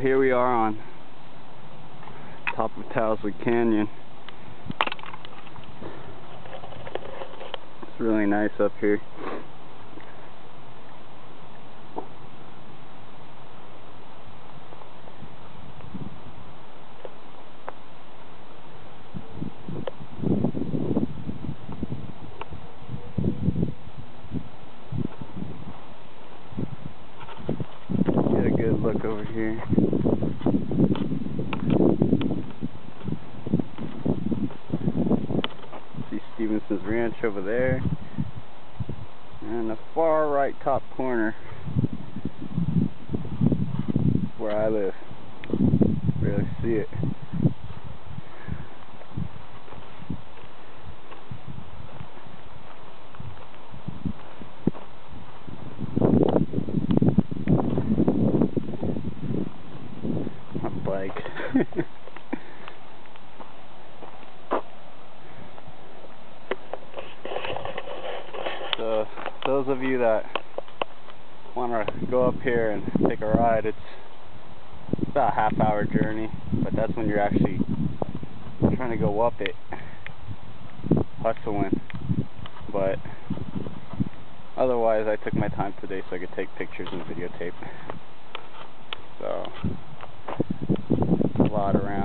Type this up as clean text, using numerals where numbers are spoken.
here we are on top of Towsley Canyon. It's really nice up here. Get a good look over here. Stevenson's Ranch over there, and the far right top corner is where I live. Barely see it. My bike. So those of you that want to go up here and take a ride, it's about a half-hour journey, but that's when you're actually trying to go up it, hustling. But otherwise, I took my time today so I could take pictures and videotape. So a lot around.